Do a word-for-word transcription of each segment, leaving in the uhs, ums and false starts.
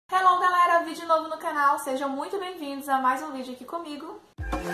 Hello galera, vídeo novo no canal, sejam muito bem-vindos a mais um vídeo aqui comigo.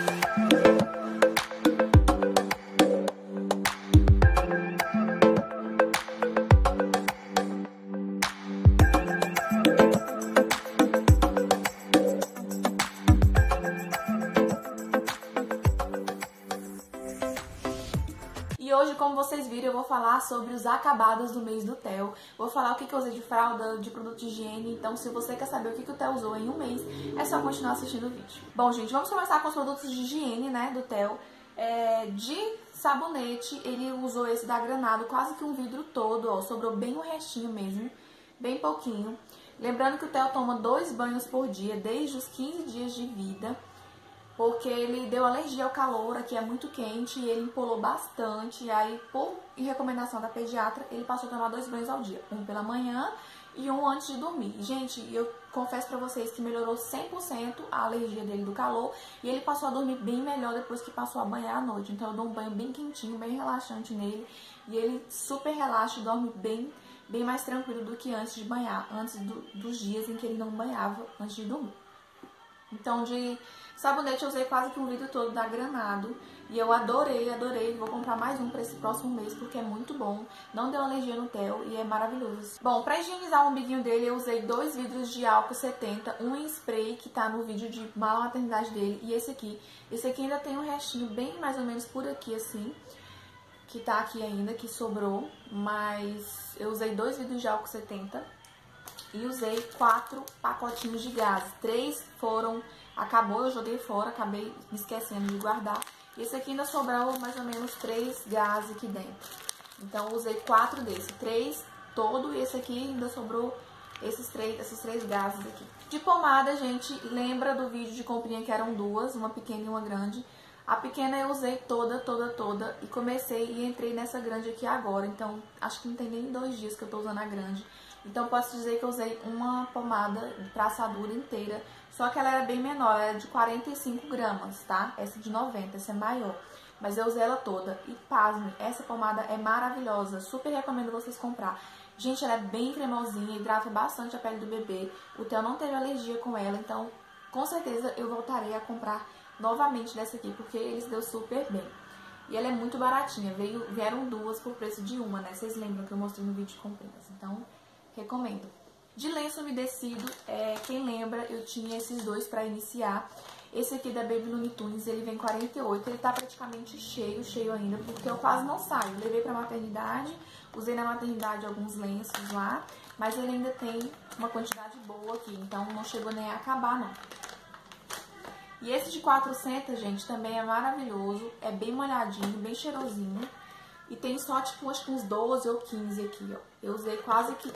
E hoje, como vocês viram, eu vou falar sobre os acabados do mês do Theo. Vou falar o que eu usei de fralda, de produto de higiene. Então, se você quer saber o que o Theo usou em um mês, é só continuar assistindo o vídeo. Bom, gente, vamos começar com os produtos de higiene, né, do Theo. É, de sabonete, ele usou esse da Granado, quase que um vidro todo, ó. Sobrou bem um restinho mesmo, bem pouquinho. Lembrando que o Theo toma dois banhos por dia, desde os quinze dias de vida. Porque ele deu alergia ao calor, aqui é muito quente, e ele empolou bastante. E aí, por recomendação da pediatra, ele passou a tomar dois banhos ao dia. Um pela manhã e um antes de dormir. Gente, eu confesso pra vocês que melhorou cem por cento a alergia dele do calor. E ele passou a dormir bem melhor depois que passou a banhar à noite. Então eu dou um banho bem quentinho, bem relaxante nele. E ele super relaxa e dorme bem, bem mais tranquilo do que antes de banhar. Antes do, dos dias em que ele não banhava antes de dormir. Então, de sabonete eu usei quase que um vidro todo da Granado. E eu adorei, adorei. Vou comprar mais um para esse próximo mês, porque é muito bom. Não deu alergia no Theo e é maravilhoso. Bom, para higienizar o umbiguinho dele, eu usei dois vidros de álcool setenta. Um em spray, que tá no vídeo de mala maternidade dele. E esse aqui. Esse aqui ainda tem um restinho bem mais ou menos por aqui, assim. Que tá aqui ainda, que sobrou. Mas eu usei dois vidros de álcool setenta. E usei quatro pacotinhos de gases. Três foram... Acabou, eu joguei fora, acabei me esquecendo de guardar. Esse aqui ainda sobrou mais ou menos três gases aqui dentro. Então, eu usei quatro desses. Três todo e esse aqui ainda sobrou esses três, esses três gases aqui. De pomada, gente, lembra do vídeo de comprinha que eram duas, uma pequena e uma grande. A pequena eu usei toda, toda, toda e comecei e entrei nessa grande aqui agora. Então, acho que não tem nem dois dias que eu tô usando a grande. Então, posso dizer que eu usei uma pomada pra assadura inteira, só que ela era bem menor, era de quarenta e cinco gramas, tá? Essa de noventa, essa é maior. Mas eu usei ela toda e, pasme, essa pomada é maravilhosa, super recomendo vocês comprar. Gente, ela é bem cremosinha, hidrata bastante a pele do bebê. O Theo não teve alergia com ela, então, com certeza eu voltarei a comprar novamente dessa aqui, porque ele se deu super bem. E ela é muito baratinha, veio, vieram duas por preço de uma, né? Vocês lembram que eu mostrei no vídeo de comprinhas, então... recomendo. De lenço umedecido, é, quem lembra, eu tinha esses dois pra iniciar. Esse aqui da Baby Looney Tunes, ele vem quarenta e oito, ele tá praticamente cheio, cheio ainda, porque eu quase não saio. Levei pra maternidade, usei na maternidade alguns lenços lá, mas ele ainda tem uma quantidade boa aqui, então não chegou nem a acabar, não. E esse de quatrocentos, gente, também é maravilhoso, é bem molhadinho, bem cheirosinho. E tem só, tipo, acho que uns doze ou quinze aqui, ó. Eu usei quase que...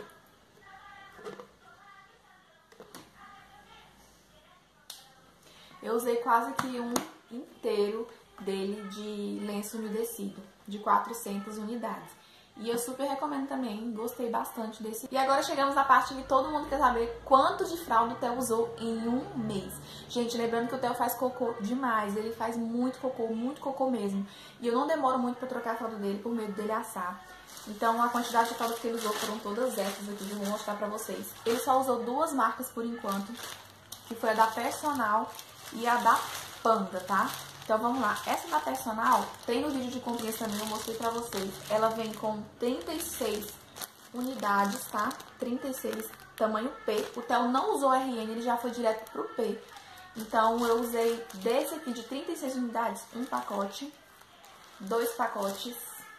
Eu usei quase que um inteiro dele de lenço umedecido, de quatrocentas unidades. E eu super recomendo também, gostei bastante desse. E agora chegamos na parte que todo mundo quer saber quanto de fralda o Theo usou em um mês. Gente, lembrando que o Theo faz cocô demais, ele faz muito cocô, muito cocô mesmo. E eu não demoro muito pra trocar a fralda dele, por medo dele assar. Então, a quantidade de fraldas que ele usou foram todas essas aqui, que eu vou mostrar pra vocês. Ele só usou duas marcas por enquanto, que foi a da Personal e a da Panda, tá? Então, vamos lá. Essa da Personal, tem no vídeo de comprinhas também, eu mostrei pra vocês. Ela vem com trinta e seis unidades, tá? trinta e seis, tamanho P. O Theo não usou R N, ele já foi direto pro P. Então, eu usei desse aqui de trinta e seis unidades, um pacote, dois pacotes,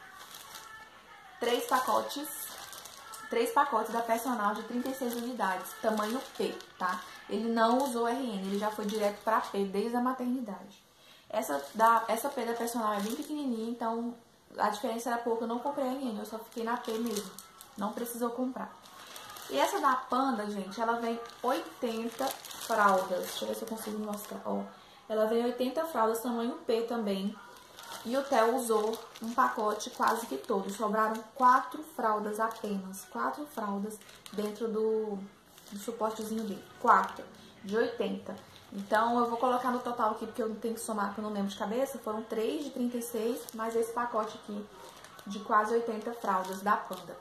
três pacotes, três pacotes da Personal de trinta e seis unidades, tamanho P, tá? Ele não usou R N, ele já foi direto pra P desde a maternidade. Essa, da, essa P da Personal é bem pequenininha, então a diferença era pouca. Eu não comprei R N, eu só fiquei na P mesmo. Não precisou comprar. E essa da Panda, gente, ela vem oitenta fraldas. Deixa eu ver se eu consigo mostrar. Ó, ela vem oitenta fraldas, tamanho P também. E o Theo usou um pacote quase que todo. Sobraram quatro fraldas apenas. Quatro fraldas dentro do, do suportezinho dele. Quatro, de oitenta. Então, eu vou colocar no total aqui, porque eu tenho que somar, porque eu não lembro de cabeça. Foram três de trinta e seis, mais esse pacote aqui de quase oitenta fraldas da Panda.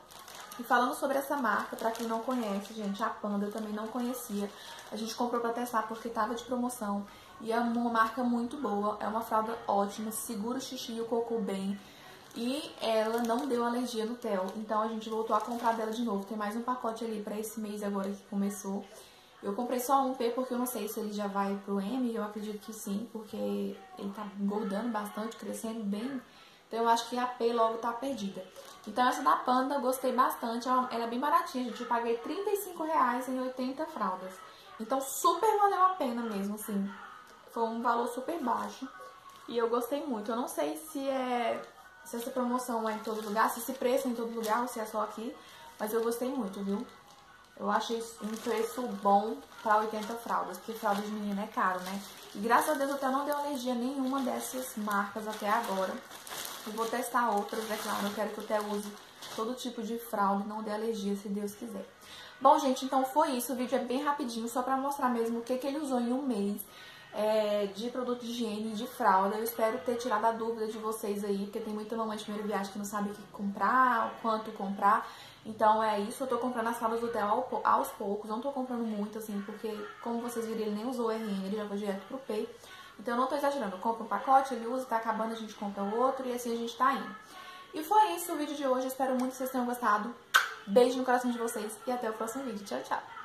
E falando sobre essa marca, pra quem não conhece, gente, a Panda eu também não conhecia. A gente comprou pra testar porque tava de promoção. E é uma marca muito boa, é uma fralda ótima, segura o xixi e o cocô bem. E ela não deu alergia no Theo, então a gente voltou a comprar dela de novo. Tem mais um pacote ali pra esse mês agora que começou. Eu comprei só um P porque eu não sei se ele já vai pro M, eu acredito que sim, porque ele tá engordando bastante, crescendo bem. Então eu acho que a P logo tá perdida. Então essa da Panda eu gostei bastante, ela é bem baratinha, gente. Eu paguei trinta e cinco reais em oitenta fraldas. Então super valeu a pena mesmo, assim. Foi um valor super baixo e eu gostei muito. Eu não sei se é se essa promoção é em todo lugar, se esse preço é em todo lugar ou se é só aqui, mas eu gostei muito, viu? Eu achei um preço bom pra oitenta fraldas, porque fralda de menina é caro, né? E graças a Deus eu até não deu alergia a nenhuma dessas marcas até agora. Eu vou testar outras, é claro, eu quero que o Theo use todo tipo de fralda e não dê alergia, se Deus quiser. Bom, gente, então foi isso. O vídeo é bem rapidinho, só pra mostrar mesmo o que, que ele usou em um mês. É, de produto de higiene e de fralda. Eu espero ter tirado a dúvida de vocês aí, porque tem muita mamãe de primeira viagem que não sabe o que comprar, o quanto comprar. Então é isso, eu tô comprando as fraldas do Theo aos poucos, não tô comprando muito assim, porque como vocês viram, ele nem usou o R N, ele já foi direto pro P. Então eu não tô exagerando, eu compro um pacote, ele usa, tá acabando, a gente compra o outro e assim a gente tá indo. E foi isso o vídeo de hoje, espero muito que vocês tenham gostado. Beijo no coração de vocês e até o próximo vídeo. Tchau, tchau!